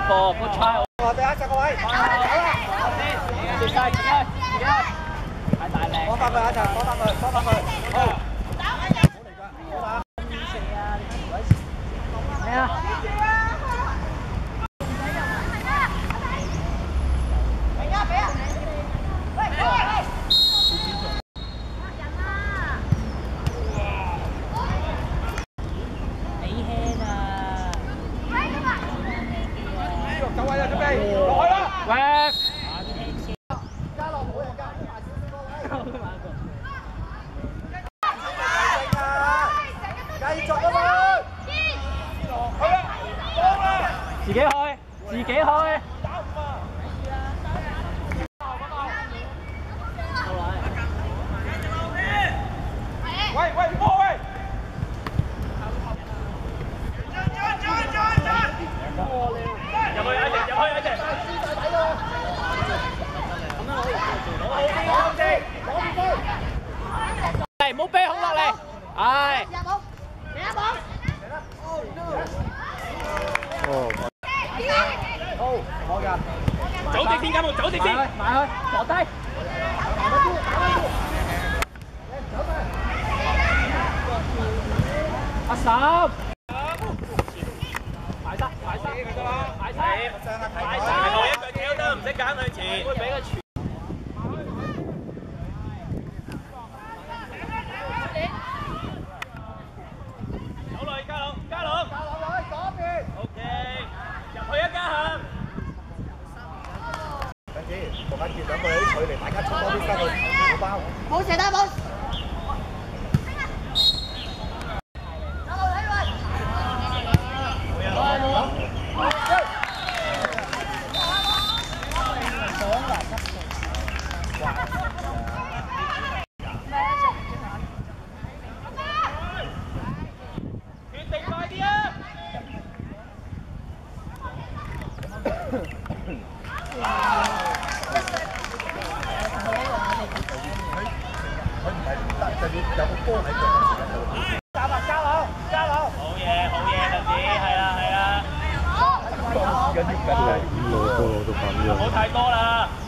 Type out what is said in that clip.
波，good try。 我哋10個位，走啦！ 接晒，自己，太大力。 放翻佢一陣，放翻佢，放翻佢。好。 咩啊？ 9位啊，準備落去啦！ 喂！ 加落冇人加，埋少少個位。繼續啊嘛！去啊！幫啦！ 自己去，自己去。 喂喂，波喂！入去一隻，入去一隻。 嚟，唔好啤控落嚟。係。 好，我人。 走直啲，走直啲。埋去，坐低。阿嬸。排塞，排塞，排塞，排塞。後一腳跳得唔識揀佢前。會俾佢傳。走落去加龍，加龍。 加落去嗰邊。 OK， 入去一加行。 等陣，同緊傑兩個有啲距離，大家衝多啲翻去小包。 冇射得冇。 有個波喺度，加落加落加落， 好嘢，好嘢，特子，係啦係啦。 緊要緊係，5路都咁樣。 唔好太多啦。